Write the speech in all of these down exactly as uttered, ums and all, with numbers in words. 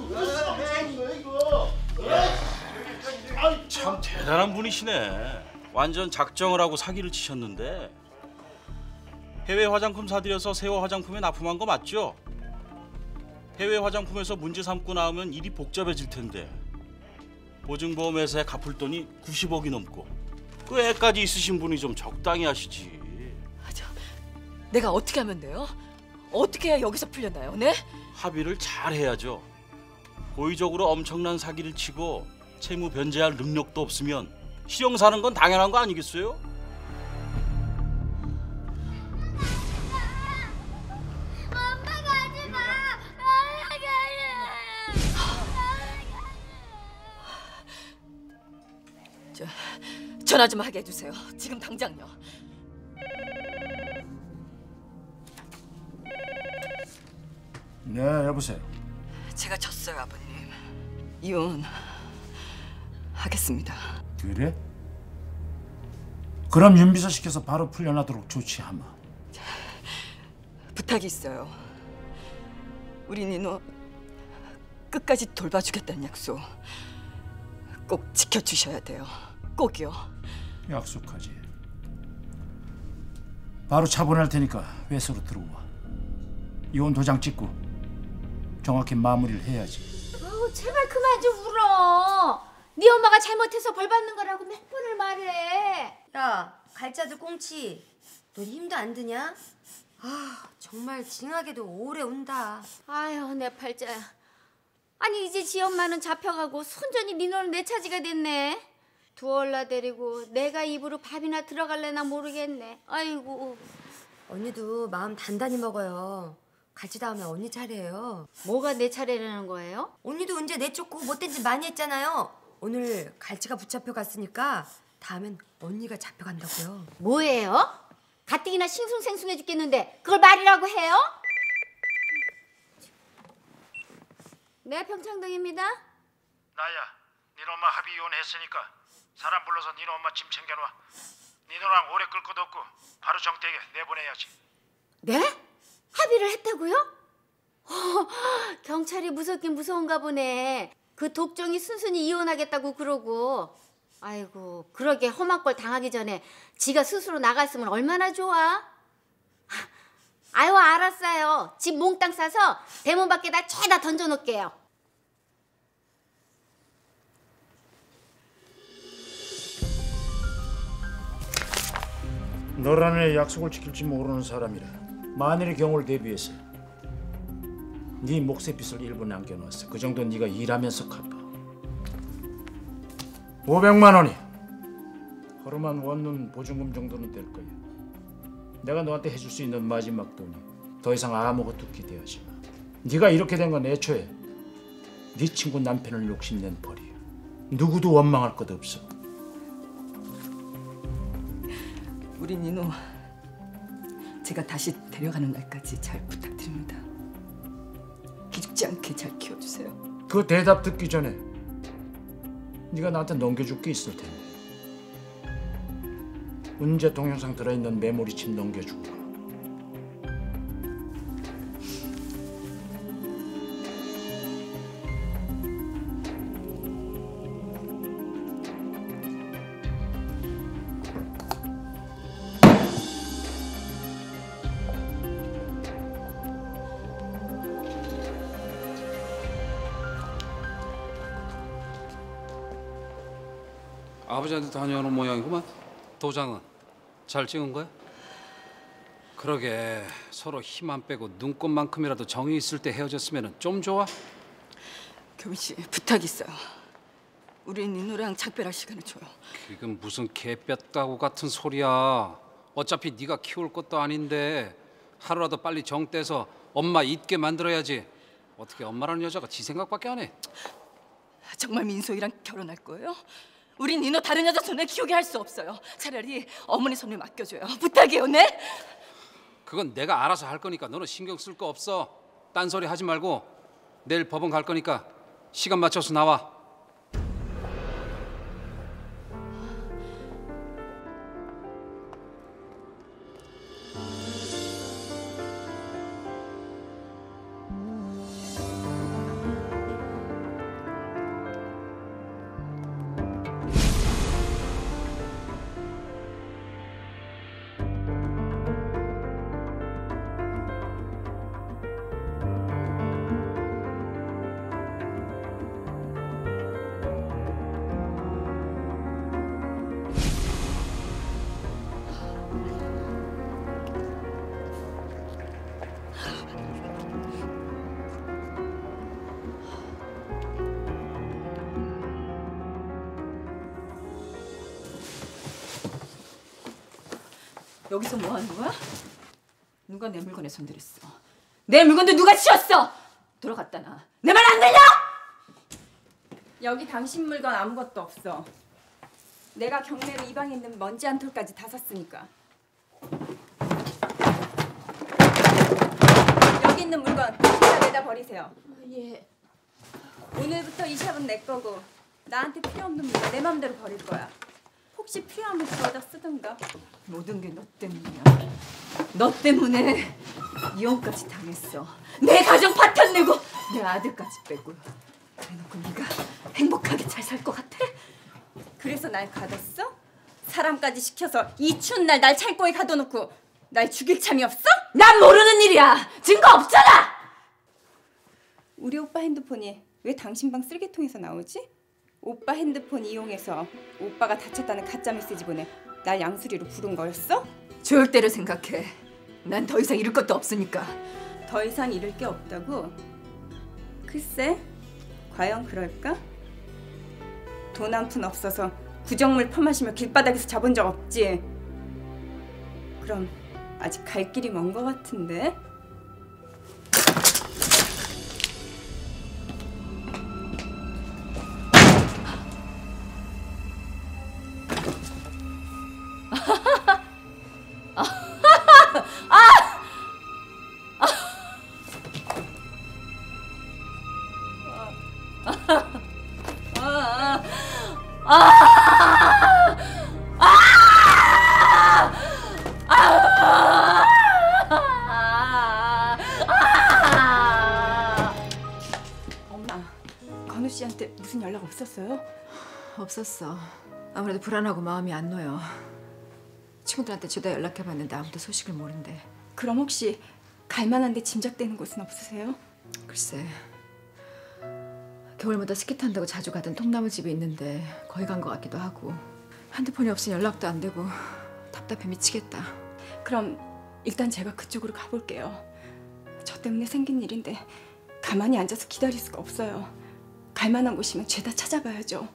참 대단한 분이시네. 완전 작정을 하고 사기를 치셨는데. 해외 화장품 사들여서 세워 화장품에 납품한 거 맞죠? 해외 화장품에서 문제 삼고 나오면 일이 복잡해질 텐데 보증보험 회사에 갚을 돈이 구십억이 넘고 그 애까지 있으신 분이 좀 적당히 하시지. 저, 내가 어떻게 하면 돼요? 어떻게 해야 여기서 풀려나요? 네? 합의를 잘 해야죠. 고의적으로 엄청난 사기를 치고 채무 변제할 능력도 없으면 실형 사는 건 당연한 거 아니겠어요? 저, 전화 좀 하게 해주세요. 지금 당장요. 네, 여보세요. 제가 졌어요, 아버님. 이혼 하겠습니다. 그래? 그럼 윤비서 시켜서 바로 풀려나도록 조치하마. 부탁이 있어요. 우리 니노 끝까지 돌봐주겠다는 약속 꼭 지켜주셔야 돼요. 꼭이요. 약속하지. 바로 차 보낼 테니까 회사로 들어와. 이혼 도장 찍고 정확히 마무리를 해야지. 아우 제발 그만 좀 울어. 네 엄마가 잘못해서 벌 받는 거라고 몇 번을 말해. 야, 갈자들 꽁치. 너 힘도 안 드냐? 아, 정말 징하게도 오래 온다. 아유 내 팔자야. 아니 이제 지 엄마는 잡혀가고 손전이 니노는 내 차지가 됐네. 두얼라 데리고 내가 입으로 밥이나 들어갈래나 모르겠네. 아이고. 언니도 마음 단단히 먹어요. 갈치 다음에 언니 차례예요. 뭐가 내 차례라는 거예요? 언니도 언제 내쫓고 못된 짓 많이 했잖아요. 오늘 갈치가 붙잡혀 갔으니까 다음엔 언니가 잡혀간다고요. 뭐예요? 가뜩이나 싱숭생숭해 죽겠는데 그걸 말이라고 해요? 네, 평창동입니다. 나야, 니네 엄마 합의 이혼했으니까 사람 불러서 니네 엄마 짐 챙겨놔. 니네랑 오래 끌 것도 없고 바로 정택에 내보내야지. 네? 합의를 했다고요? 어, 경찰이 무섭긴 무서운가 보네. 그 독종이 순순히 이혼하겠다고 그러고. 아이고, 그러게 험한 걸 당하기 전에 지가 스스로 나갔으면 얼마나 좋아. 아유, 알았어요. 집 몽땅 싸서 대문 밖에다 죄다 던져놓을게요. 너라는 애 약속을 지킬지 모르는 사람이라 만일의 경우를 대비해서 네 몫의 빚을 일부 남겨놨어. 그 정도 네가 일하면서 갚아. 오백만 원이 허름한 원룸 보증금 정도는 될 거야. 내가 너한테 해줄 수 있는 마지막 돈이. 더 이상 아무것도 기대하지 마. 네가 이렇게 된 건 애초에 네 친구 남편을 욕심낸 벌이야. 누구도 원망할 것 없어. 우리 니노 제가 다시 데려가는 날까지 잘 부탁드립니다. 기죽지 않게 잘 키워주세요. 그 대답 듣기 전에 네가 나한테 넘겨줄 게 있을 텐데. 은재 동영상 들어있는 메모리칩 넘겨주고. 아버지한테 다녀오는 모양이구만. 도장은 잘 찍은 거야? 그러게 서로 힘 안 빼고 눈꽃만큼이라도 정이 있을 때 헤어졌으면 좀 좋아? 교빈 씨 부탁 있어요. 우리 니노랑 작별할 시간을 줘요. 지금 무슨 개뼈다구 같은 소리야. 어차피 네가 키울 것도 아닌데 하루라도 빨리 정 떼서 엄마 잊게 만들어야지. 어떻게 엄마라는 여자가 지 생각밖에 안 해. 정말 민소희랑 결혼할 거예요? 우리 니노 다른 여자 손에 키우게 할 수 없어요. 차라리 어머니 손에 맡겨줘요. 부탁해요, 네? 그건 내가 알아서 할 거니까 너는 신경 쓸 거 없어. 딴소리 하지 말고 내일 법원 갈 거니까 시간 맞춰서 나와. 여기서 뭐 하는 거야? 누가 내 물건에 손들었어? 내 물건도 누가 치웠어? 돌아갔다 나. 내 말 안 들려? 여기 당신 물건 아무것도 없어. 내가 경매로 이 방에 있는 먼지 한 톨까지 다 샀으니까. 여기 있는 물건 다 내다 버리세요. 예. 오늘부터 이 샵은 내 거고 나한테 필요 없는 물건 내 맘대로 버릴 거야. 혹시 필요하면 그거다 쓰든가. 모든 게 너 때문이야. 너 때문에 이혼까지 당했어. 내 가정 파탄 내고 내 아들까지 빼고. 그래놓고 네가 행복하게 잘 살 것 같아? 그래서 날 가뒀어? 사람까지 시켜서 이 추운 날 날 창고에 가둬놓고 날 죽일 참이 없어? 난 모르는 일이야. 증거 없잖아. 우리 오빠 핸드폰이 왜 당신 방 쓰레기통에서 나오지? 오빠 핸드폰 이용해서 오빠가 다쳤다는 가짜 메시지 보내 날 양수리로 부른 거였어? 좋을 대로 생각해. 난 더 이상 잃을 것도 없으니까. 더 이상 잃을 게 없다고? 글쎄, 과연 그럴까? 돈 한 푼 없어서 구정물 퍼마시며 길바닥에서 자본 적 없지? 그럼 아직 갈 길이 먼 거 같은데? 엄마, 건우 씨한테 무슨 연락 없었어요? 없었어. 아무래도 불안하고 마음이 안 놓여. 친구들한테 죄다 연락해봤는데 아무도 소식을 모른대. 그럼 혹시 갈 만한데 짐작되는 곳은 없으세요? 글쎄, 겨울마다 스키 탄다고 자주 가던 통나무 집이 있는데 거기 간 것 같기도 하고. 핸드폰이 없으니 연락도 안 되고 답답해 미치겠다. 그럼 일단 제가 그쪽으로 가볼게요. 저 때문에 생긴 일인데 가만히 앉아서 기다릴 수가 없어요. 갈 만한 곳이면 죄다 찾아가야죠.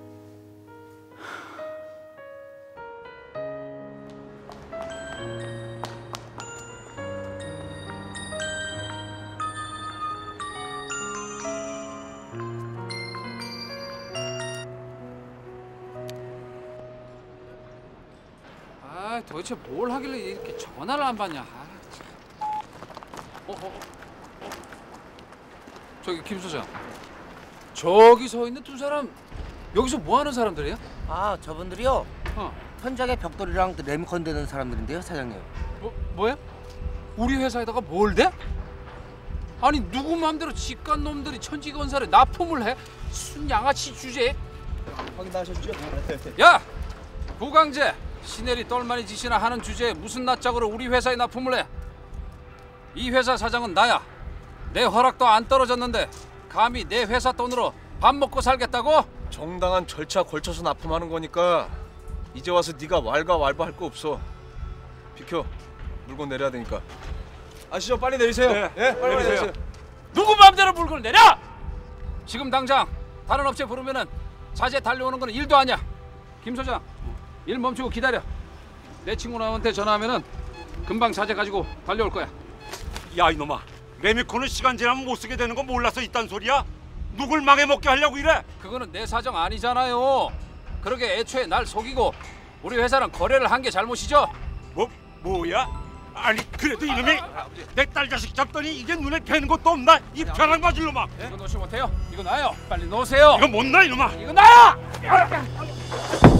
아, 도대체 뭘 하길래 이렇게 전화를 안 받냐? 아, 참. 어, 어, 어, 어. 저기 김 소장. 저기 서 있는 두 사람 여기서 뭐 하는 사람들이야? 아, 저분들이요? 어. 현장에 벽돌이랑 레미컨 대는 사람들인데요, 사장님. 뭐 뭐야? 우리 회사에다가 뭘 대? 아니 누구 마음대로 직관 놈들이 천지건설에 납품을 해? 순 양아치 주제에. 확인하셨죠? 야! 부강제! 시내리 똘마니 짓이나 하는 주제에 무슨 낯짝으로 우리 회사에 납품을 해? 이 회사 사장은 나야. 내 허락도 안 떨어졌는데 감히 내 회사 돈으로 밥 먹고 살겠다고? 정당한 절차 걸쳐서 납품하는 거니까 이제 와서 네가 왈가왈부할 거 없어. 비켜. 물건 내려야 되니까. 아시죠? 빨리 내리세요. 네, 예, 빨리 내리세요. 내리세요. 누구 마음대로 물건을 내려! 지금 당장 다른 업체 부르면은 자재 달려오는 거는 일도 아니야. 김 소장, 일 멈추고 기다려. 내 친구 나한테 전화하면은 금방 자재 가지고 달려올 거야. 야 이놈아, 레미콘은 시간 지나면 못 쓰게 되는 거 몰라서 있단 소리야? 누굴 망해먹게 하려고 이래? 그거는 내 사정 아니잖아요. 그러게 애초에 날 속이고 우리 회사랑 거래를 한 게 잘못이죠. 뭐 뭐야? 아니 그래도 이놈이 내 딸 자식 잡더니 이게 눈에 뵈는 것도 없나? 이 벼락 맞을 놈아. 이거 놓지 못해요. 이거 놔요. 빨리 놓으세요. 이거 못 놔 이놈아. 이거 놔요.